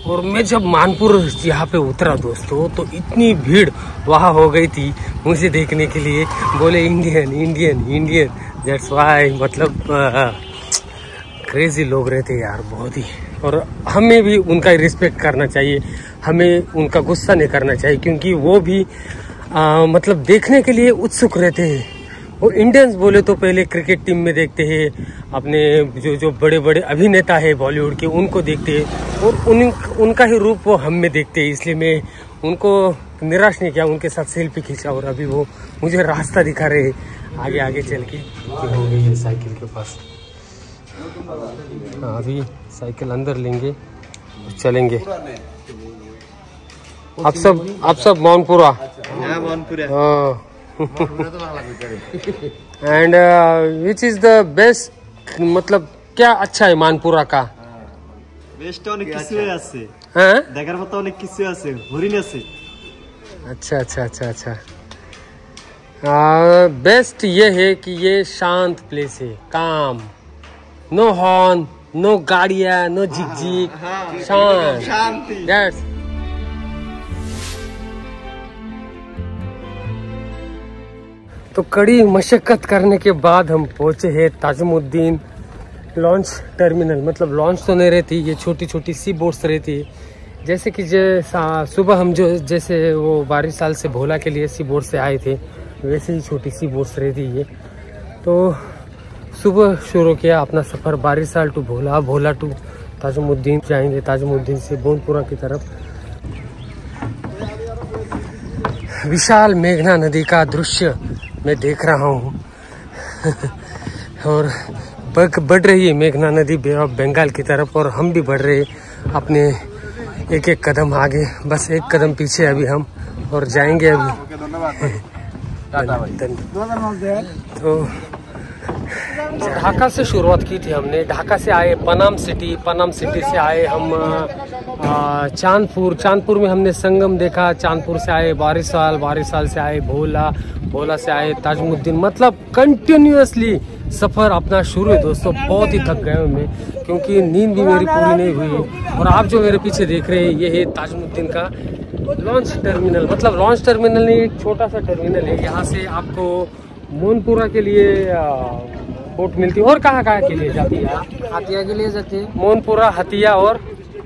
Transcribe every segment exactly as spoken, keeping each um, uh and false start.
और मैं जब मानपुर यहाँ पे उतरा दोस्तों तो इतनी भीड़ वहाँ हो गई थी मुझे देखने के लिए। बोले Indian Indian Indian, that's why मतलब क्रेजी लोग रहते यार बहुत ही। और हमें भी उनका रिस्पेक्ट करना चाहिए, हमें उनका गुस्सा नहीं करना चाहिए, क्योंकि वो भी आ, मतलब देखने के लिए उत्सुक रहते हैं। वो इंडियंस बोले तो पहले क्रिकेट टीम में देखते हैं, अपने जो जो बड़े बड़े अभिनेता है बॉलीवुड के उनको देखते हैं, और उन उनका ही रूप वो हम में देखते हैं। इसलिए मैं उनको निराश नहीं किया, उनके साथ सेल्फी खींचा। और अभी वो मुझे रास्ता दिखा रहे हैं आगे आगे चल के। हो गई है साइकिल के पास। हाँ, अभी साइकिल अंदर लेंगे, चलेंगे। आप सब आप सब मानपुरा। हाँ। And which is the best, मतलब क्या अच्छा है मानपुरा का? বেস্ট অনেক কিছু আছে, হ্যাঁ দেখার মতো অনেক কিছু আছে, হরিণ আছে। अच्छा अच्छा अच्छा अच्छा। बेस्ट ये है कि ये शांत प्लेस है, काम, नो हॉर्न, नो गाड़ियाँ, नो झिक-झिक, शांत शांति। That's तो कड़ी मशक्कत करने के बाद हम पहुंचे हैं ताजमुद्दीन लॉन्च टर्मिनल। मतलब लॉन्च तो नहीं रहती, ये छोटी छोटी सी बोट्स रहती है। जैसे कि जैसा सुबह हम जो जैसे वो बारिश साल से भोला के लिए सी बोट से आए थे, वैसे ही छोटी सी बोट्स रहती है। तो सुबह शुरू किया अपना सफ़र बारिश साल टू भोला, भोला टू ताजमुद्दीन जाएंगे, ताजमुद्दीन से बोनपुरा की तरफ। विशाल मेघना नदी का दृश्य मैं देख रहा हूँ और बढ़ रही है मेघना नदी बे ऑफ बंगाल की तरफ, और हम भी बढ़ रहे अपने एक एक कदम आगे, बस एक कदम पीछे अभी हम, और जाएंगे अभी। तो ढाका से शुरुआत की थी हमने, ढाका से आए पनाम सिटी, पनाम सिटी से आए हम चांदपुर, चांदपुर में हमने संगम देखा, चांदपुर से आए बारिशाल, बारिशाल से आए भोला, भोला से आए ताजमुद्दीन। मतलब कंटिन्यूअसली सफ़र अपना शुरू है दोस्तों। बहुत ही थक गए हूँ मैं, क्योंकि नींद भी मेरी पूरी नहीं हुई। और आप जो मेरे पीछे देख रहे हैं ये है ताजमुद्दीन का लॉन्च टर्मिनल। मतलब लॉन्च टर्मिनल नहीं, एक छोटा सा टर्मिनल है। यहाँ से आपको मोनपुरा के लिए बोट मिलती है। और कहाँ कहाँ के लिए जाती है? हतिया के लिए जाती है, मोनपुरा, हतिया और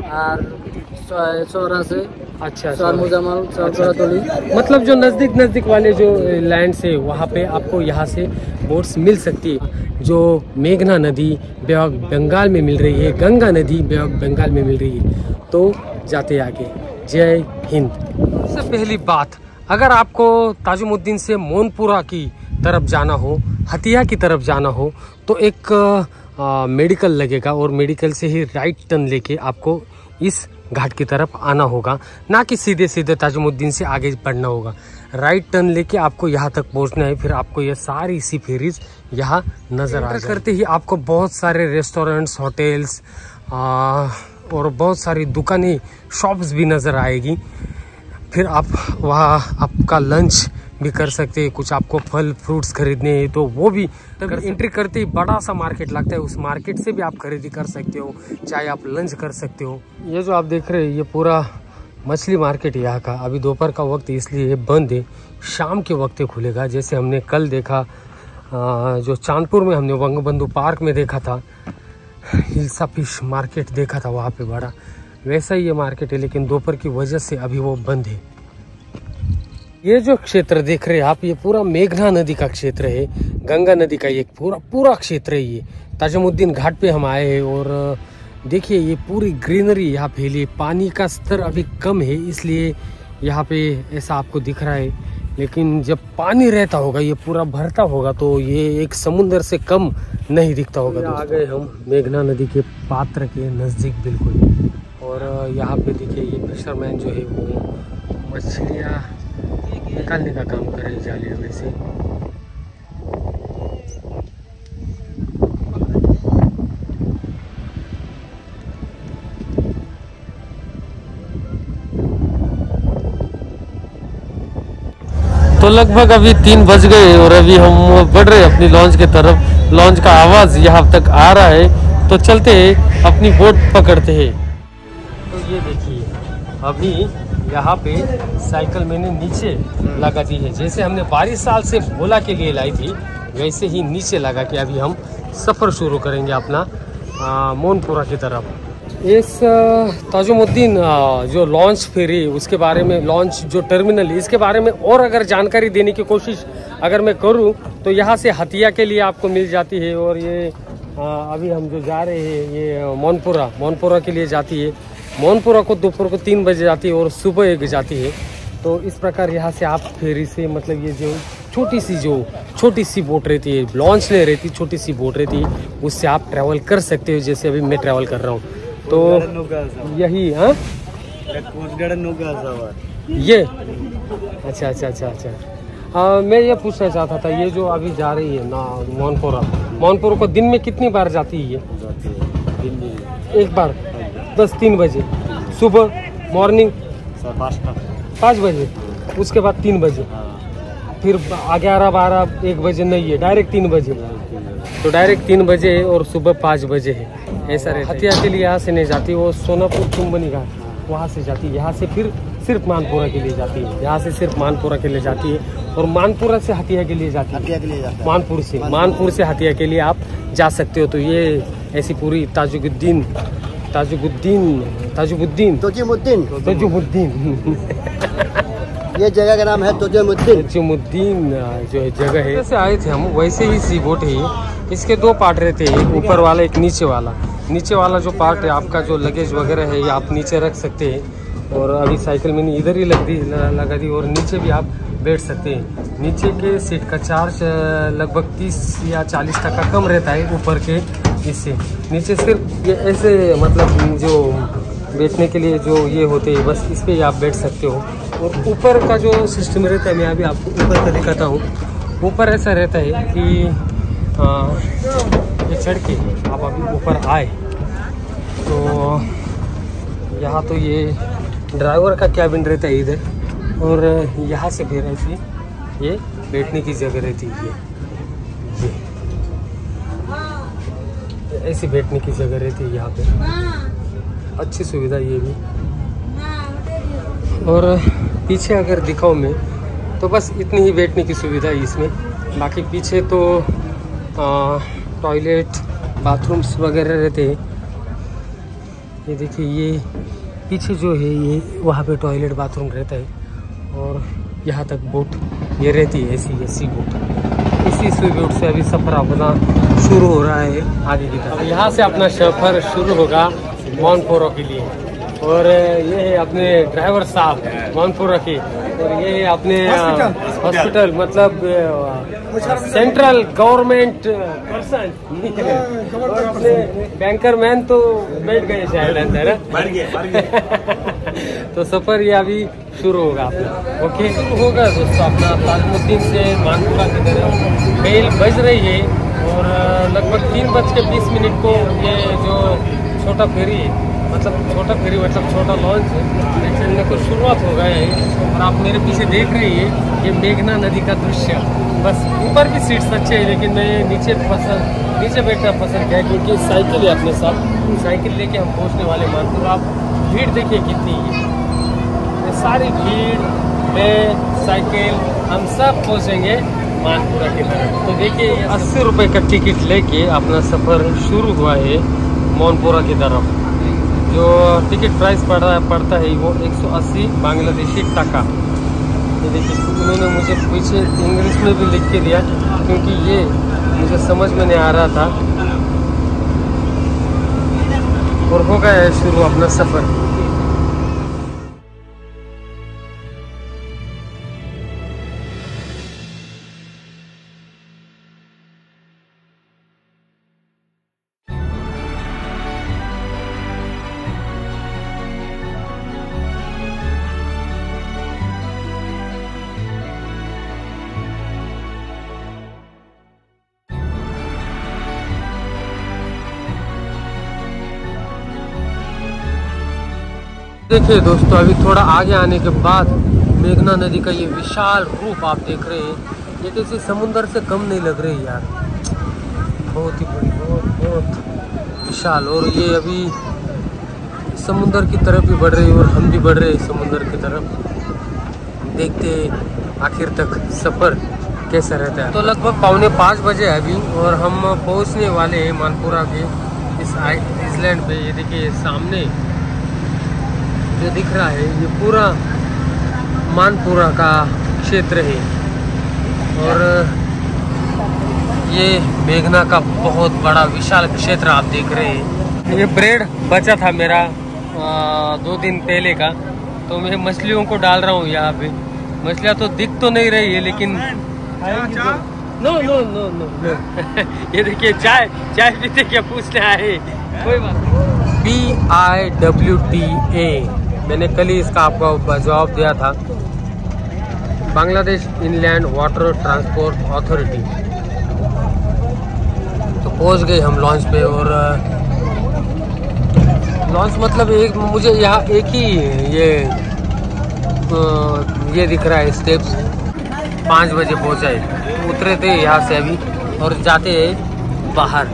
सोरा से अच्छा मुजामल, तोली। मतलब जो नज़दीक नज़दीक वाले जो लैंड से वहाँ पे आपको यहाँ से बोट्स मिल सकती है। जो मेघना नदी बे ऑफ बंगाल में मिल रही है, गंगा नदी बे ऑफ बंगाल में मिल रही है। तो जाते आगे। जय हिंद। सबसे पहली बात, अगर आपको ताजमुद्दीन से मोनपुरा की तरफ जाना हो, हतिया की तरफ जाना हो, तो एक आ, मेडिकल लगेगा, और मेडिकल से ही राइट टर्न लेके आपको इस घाट की तरफ आना होगा, ना कि सीधे सीधे ताजमुद्दीन से आगे बढ़ना होगा। राइट टर्न लेके आपको यहाँ तक पहुँचना है। फिर आपको ये सारी सी फेरीज यहाँ नज़र आ करते ही आपको बहुत सारे रेस्टोरेंट्स, होटल्स और बहुत सारी दुकानें, शॉप्स भी नज़र आएगी। फिर आप वहाँ आपका लंच भी कर सकते हैं। कुछ आपको फल फ्रूट्स खरीदने हैं तो वो भी एंट्री करते ही बड़ा सा मार्केट लगता है, उस मार्केट से भी आप खरीदी कर सकते हो, चाहे आप लंच कर सकते हो। ये जो आप देख रहे हैं ये पूरा मछली मार्केट है यहाँ का। अभी दोपहर का वक्त इसलिए बंद है, शाम के वक्त खुलेगा। जैसे हमने कल देखा जो चांदपुर में हमने वंगबंधु पार्क में देखा था, हिल्सा फिश मार्केट देखा था वहाँ पे बड़ा, वैसा ही ये मार्केट है, लेकिन दोपहर की वजह से अभी वो बंद है। ये जो क्षेत्र देख रहे हैं आप, ये पूरा मेघना नदी का क्षेत्र है, गंगा नदी का ये पूरा पूरा क्षेत्र है। ये ताजमुद्दीन घाट पे हम आए हैं, और देखिए ये पूरी ग्रीनरी यहाँ फैली है। पानी का स्तर अभी कम है इसलिए यहाँ पे ऐसा आपको दिख रहा है, लेकिन जब पानी रहता होगा, ये पूरा भरता होगा, तो ये एक समुंदर से कम नहीं दिखता होगा। आ गए हम मेघना नदी के पात्र के नज़दीक बिल्कुल, और यहाँ पे देखिए ये फिशरमैन जो है वो मछलियाँ निकालने का काम कर रहे जालियों में से। तो लगभग अभी तीन बज गए और अभी हम बढ़ रहे अपनी लॉन्च की तरफ। लॉन्च का आवाज़ यहाँ तक आ रहा है, तो चलते हैं अपनी बोट पकड़ते हैं। ये देखिए, अभी यहाँ पे साइकिल मैंने नीचे लगा दी है। जैसे हमने बाईस साल से भोला के लिए लाई थी, वैसे ही नीचे लगा के अभी हम सफ़र शुरू करेंगे अपना मोनपुरा की तरफ। इस ताजुमुद्दीन जो लॉन्च फेरी, उसके बारे में, लॉन्च जो टर्मिनल है, इसके बारे में और अगर जानकारी देने की कोशिश अगर मैं करूं तो यहाँ से हतिया के लिए आपको मिल जाती है। और ये आ, अभी हम जो जा रहे हैं ये मोनपुरा मोनपुरा के लिए जाती है। मोनपुरा को दोपहर को तीन बजे जाती है और सुबह एक जाती है। तो इस प्रकार यहाँ से आप फेरी से, मतलब ये जो छोटी सी जो छोटी सी बोट रहती है, लॉन्च नहीं रहती, छोटी सी बोट रहती है, उससे आप ट्रैवल कर सकते हो, जैसे अभी मैं ट्रैवल कर रहा हूँ। तो यही हाँ ये अच्छा अच्छा अच्छा अच्छा आ, मैं ये पूछना चाहता था, ये जो अभी जा रही है ना मोनपुरा, मोनपुरा को दिन में कितनी बार जाती है ये? एक बार दस तीन बजे सुबह मॉर्निंग पाँच बजे, उसके बाद तीन बजे, फिर ग्यारह बारह एक बजे नहीं है, डायरेक्ट तीन बजे। तो डायरेक्ट तीन बजे है और सुबह पाँच बजे है, ऐसा रहता है। हतिया के लिए यहाँ से नहीं जाती, वो सोनापुर चुम्बनी घाट वहाँ से जाती है। यहाँ से फिर सिर्फ मानपुरा के लिए जाती है, यहाँ से सिर्फ मानपुरा के लिए जाती है। और मानपुरा से हतिया के लिए जाती है, हतिया के लिए जाती है। मानपुर से मानपुर से हतिया के लिए आप जा सकते हो। तो ये ऐसी पूरी ताजुद्दीन ताजुद्दीन ताजुद्दीन तोजुमुद्दीन तोजुमुद्दीन ये जगह का नाम है तोजुमुद्दीन। तोजुमुद्दीन जो है जगह है। जैसे आए थे हम वैसे ही सी बोट है। इसके दो पार्ट रहते हैं, एक ऊपर वाला एक नीचे वाला। नीचे वाला जो पार्ट है आपका जो लगेज वगैरह है ये आप नीचे रख सकते हैं। और अभी साइकिल मैंने इधर ही लग दी लगा दी और नीचे भी आप बैठ सकते हैं। नीचे के सीट का चार्ज लगभग तीस या चालीस टका कम रहता है ऊपर के इससे। नीचे सिर्फ ये ऐसे मतलब जो बैठने के लिए जो ये होते हैं बस इस पर आप बैठ सकते हो। और ऊपर का जो सिस्टम रहता है, मैं अभी आपको ऊपर का दिखाता हूँ। ऊपर ऐसा रहता है कि आ, ये चढ़ के आप अभी ऊपर आए तो यहाँ तो ये ड्राइवर का कैबिन रहता है इधर, और यहाँ से फिर ऐसी ये बैठने की जगह रहती है। ये ये ऐसी बैठने की जगह रहती है यहाँ पे, अच्छी सुविधा ये भी। और पीछे अगर दिखाऊँ मैं तो बस इतनी ही बैठने की सुविधा है इसमें। बाकी पीछे तो टॉयलेट बाथरूम्स वगैरह रहते हैं। ये देखिए ये पीछे जो है ये वहाँ पे टॉयलेट बाथरूम रहता है। और यहाँ तक बोट ये रहती है ऐसी ऐसी बोट। इसी सी बोट से अभी सफ़र अपना शुरू हो रहा है आगे की तरफ। यहाँ से अपना सफ़र शुरू होगा मोनपुरा के लिए। और ये है अपने ड्राइवर साहब मोनपुरा के, और ये है अपने हॉस्पिटल मतलब सेंट्रल गवर्नमेंट पर्सन। और अपने बैंकर मैन तो बैठ गए शायद अंदर। तो सफ़र ये अभी शुरू होगा अपना। ओके शुरू होगा दोस्तों अपना ताजुद्दीन से मानपुरा की तरफ। बेल बज रही है और लगभग तीन बज के बीस मिनट को ये जो छोटा फेरी है, मतलब छोटा फेरी मतलब छोटा लॉन्च है, चलने को शुरुआत हो गया है। और आप मेरे पीछे देख रही है ये मेघना नदी का दृश्य। बस ऊपर की सीट्स अच्छे है, लेकिन मैं नीचे पसंद नीचे बैठना पसंद किया क्योंकि साइकिल है अपने साथ। साइकिल लेके हम पहुंचने वाले मानपुरा। आप भीड़ देखिए कितनी है, ये सारी भीड़ में साइकिल हम सब पहुँचेंगे मानपुरा की तरफ। तो देखिए अस्सी रुपये का टिकट लेके अपना सफ़र शुरू हुआ है मोनपुरा की तरफ। जो टिकट प्राइस पड़ा पड़ता है वो एक सौ अस्सी बांग्लादेशी टका। ये देखिए उन्होंने मुझे पीछे इंग्लिश में भी लिख के दिया क्योंकि ये मुझे समझ में नहीं आ रहा था। और हो गया है शुरू अपना सफ़र। देखिए दोस्तों अभी थोड़ा आगे आने के बाद मेघना नदी का ये विशाल रूप आप देख रहे हैं। ये किसी समुंदर से कम नहीं लग रही यार, बहुत ही बड़ी, बहुत बहुत विशाल। और ये अभी समुंदर की तरफ भी बढ़ रही है और हम भी बढ़ रहे हैं समुंदर की तरफ। देखते हैं आखिर तक सफ़र कैसा रहता है। तो लगभग पौने पाँच बजे है अभी और हम पहुंचने वाले हैं मानपुरा के इस आइलैंड पे। ये देखिए सामने जो दिख रहा है ये पूरा मानपुरा का क्षेत्र है और ये मेघना का बहुत बड़ा विशाल क्षेत्र आप देख रहे हैं। ये ब्रेड बचा था मेरा आ, दो दिन पहले का, तो मैं मछलियों को डाल रहा हूँ यहाँ पे। मछलियाँ तो दिख तो नहीं रही है लेकिन no no no no no ये देखिए चाय चाय पीते क्या पूछने आए, कोई बात नहीं। P I W T A मैंने कल ही इसका आपको जवाब दिया था, Bangladesh inland water transport authority. तो पहुंच गए हम लॉन्च पे और लॉन्च मतलब एक मुझे यहाँ एक ही ये ये दिख रहा है स्टेप्स। पाँच बजे पहुँचा है, उतरे थे यहाँ से अभी और जाते हैं बाहर।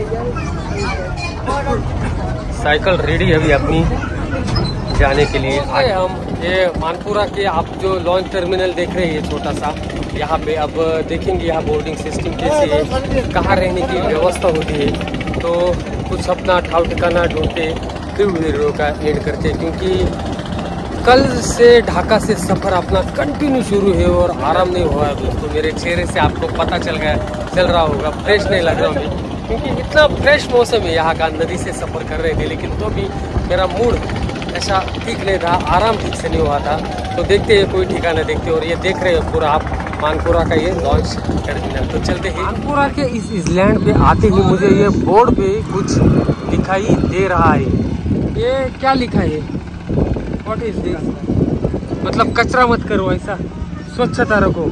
साइकिल रेडी अभी अपनी जाने के लिए आए हम। ये मानपुरा के आप जो लॉन्च टर्मिनल देख रहे हैं ये छोटा सा, यहाँ पे अब देखेंगे यहाँ बोर्डिंग सिस्टम कैसे है, कहाँ रहने की व्यवस्था होती है। तो कुछ अपना ठाव ठिकाना ढूंढते फिर वीडियो का एड करते, क्योंकि कल से ढाका से सफ़र अपना कंटिन्यू शुरू है और आराम नहीं हुआ है दोस्तों। मेरे चेहरे से आपको पता चल गया चल रहा होगा, फ्रेश नहीं लग रहा हूँ क्योंकि इतना फ्रेश मौसम है यहाँ का। नदी से सफ़र कर रहे थे लेकिन तो भी मेरा मूड ऐसा ठीक नहीं था, आराम ठीक से नहीं हुआ था। तो देखते हैं कोई ठिकाना देखते। और ये देख रहे हैं पूरा आप मानपुरा का ये लॉन्च टर्मिनल। तो चलते हैं मानपुरा के इस आइलैंड पे। आते ही मुझे ये बोर्ड पे कुछ दिखाई दे रहा है। ये क्या लिखा है, व्हाट इज दिस? मतलब कचरा मत करो, ऐसा स्वच्छता रखो,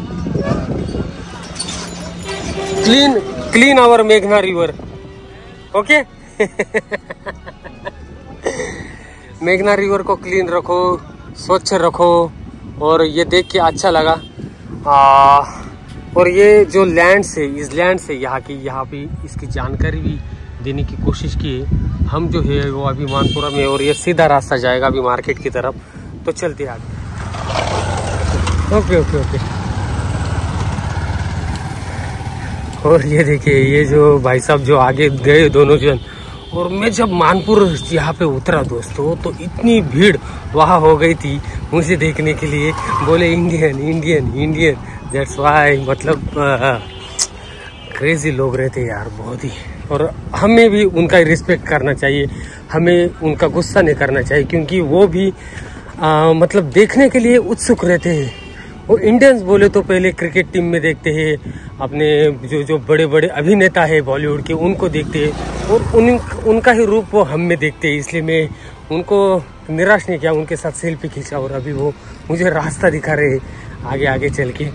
क्लीन क्लीन आवर मेघना रिवर, ओके। मेघना रिवर को क्लीन रखो, स्वच्छ रखो। और ये देख के अच्छा लगा। आ, और ये जो लैंड से इस लैंड से यहाँ की यहाँ पे इसकी जानकारी भी देने की कोशिश की है हम जो है वो अभी मानपुरा में। और ये सीधा रास्ता जाएगा अभी मार्केट की तरफ। तो चलते आगे। Okay okay okay. और ये देखिए ये जो भाई साहब जो आगे गए दोनों जन, और मैं जब मानपुर यहाँ पे उतरा दोस्तों तो इतनी भीड़ वहाँ हो गई थी मुझे देखने के लिए। बोले Indian Indian Indian, that's why. मतलब क्रेजी लोग रहते यार बहुत ही। और हमें भी उनका रिस्पेक्ट करना चाहिए, हमें उनका गुस्सा नहीं करना चाहिए, क्योंकि वो भी आ, मतलब देखने के लिए उत्सुक रहते हैं। वो इंडियंस बोले तो पहले क्रिकेट टीम में देखते हैं, अपने जो जो बड़े बड़े अभिनेता है बॉलीवुड के उनको देखते हैं और उन उनका ही रूप वो हम में देखते हैं। इसलिए मैं उनको निराश नहीं किया, उनके साथ सेल्फी खींचा। और अभी वो मुझे रास्ता दिखा रहे हैं आगे आगे चल के।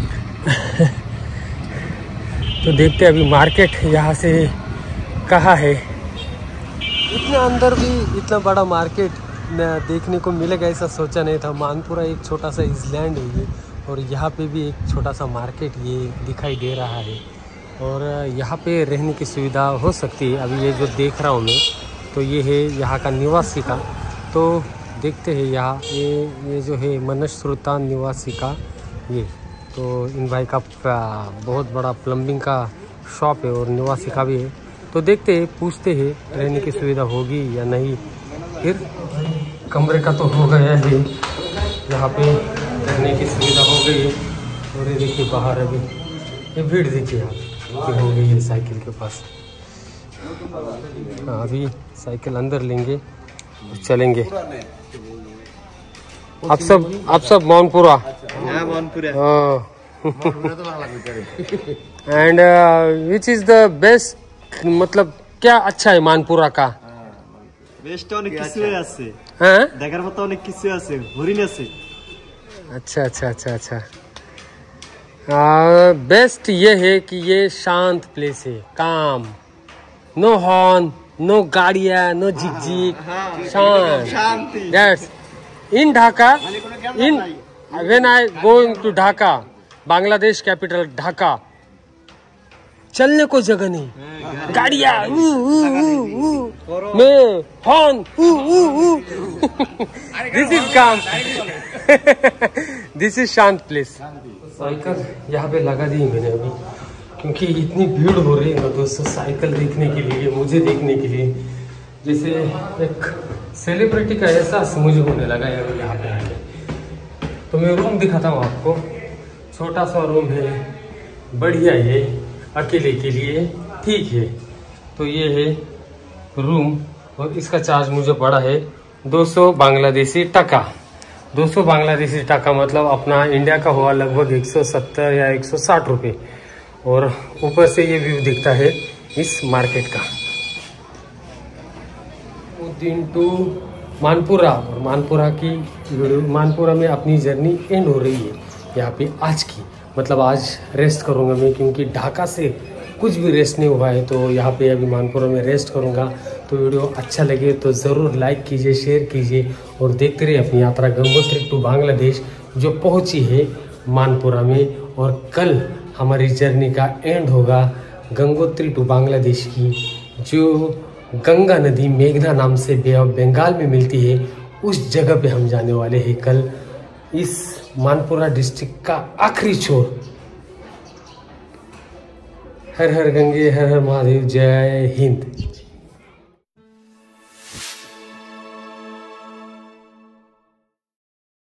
तो देखते हैं अभी मार्केट यहाँ से कहाँ है। इतना अंदर भी इतना बड़ा मार्केट देखने को मिलेगा ऐसा सोचा नहीं था। मानपुरा एक छोटा सा आइलैंड है ये, और यहाँ पे भी एक छोटा सा मार्केट ये दिखाई दे रहा है। और यहाँ पे रहने की सुविधा हो सकती है। अभी ये जो देख रहा हूँ मैं तो ये है यहाँ का निवासी का। तो देखते हैं यहाँ ये ये जो है मनज सुल्तान निवासी का ये। तो इन भाई का बहुत बड़ा प्लम्बिंग का शॉप है और निवासी का भी है। तो देखते हैं, पूछते हैं रहने की सुविधा होगी या नहीं। फिर कमरे का तो हो गया है, यहाँ पे रहने की सुविधा हो गई है। और ये देखिए बाहर अभी ये भीड़ देखिए आप हो गई है साइकिल के पास। हाँ अभी साइकिल अंदर लेंगे और चलेंगे। आप सब आप सब मानपुरा हाँ। And which is the best, मतलब क्या अच्छा है मानपुरा का? বেশটা অনেক কিছু আছে, হ্যাঁ দেখার মতো অনেক কিছু আছে, হরিণ আছে। अच्छा अच्छा अच्छा अच्छा। बेस्ट ये है कि ये शांत प्लेस है, काम, नो हॉर्न, नो गाड़ियाँ, नो झिकझिक, शांत। That's in Dhaka, in when I going to Dhaka, Bangladesh capital Dhaka, चलने को जगह नहीं, गाड़ियाँ में horn, this is calm, this is शांत प्लेस। साइकिल यहाँ पे लगा दी मैंने अभी, क्योंकि इतनी भीड़ हो रही है ना दोस्तों साइकिल देखने के लिए, मुझे देखने के लिए, जैसे एक सेलिब्रिटी का एहसास मुझे होने लगा है यहाँ पे आके। तो मैं रूम दिखाता हूँ आपको, छोटा सा रूम है, बढ़िया है, अकेले के लिए ठीक है। तो ये है रूम और इसका चार्ज मुझे पड़ा है दो सौ बांग्लादेशी टका। दो सौ बांग्लादेशी टका मतलब अपना इंडिया का हुआ लगभग एक सौ सत्तर या एक सौ साठ रुपये। और ऊपर से ये व्यू दिखता है इस मार्केट का, दिन टू मानपुरा। और मानपुरा की मानपुरा में अपनी जर्नी एंड हो रही है यहाँ पे आज की, मतलब आज रेस्ट करूँगा मैं, क्योंकि ढाका से कुछ भी रेस्ट नहीं हुआ है। तो यहाँ पे अभी मानपुरा में रेस्ट करूँगा। तो वीडियो अच्छा लगे तो ज़रूर लाइक कीजिए, शेयर कीजिए और देखते रहिए अपनी यात्रा गंगोत्री टू बांग्लादेश, जो पहुँची है मानपुरा में। और कल हमारी जर्नी का एंड होगा गंगोत्री टू बांग्लादेश की, जो गंगा नदी मेघना नाम से बे ऑफ बंगाल में मिलती है। उस जगह पे हम जाने वाले हैं कल, इस मानपुरा डिस्ट्रिक्ट का आखिरी छोर। हर हर गंगे हर हर महादेव, जय हिंद।